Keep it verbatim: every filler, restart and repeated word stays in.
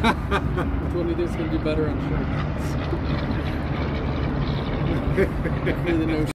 twenty-two is going to do better, I'm sure.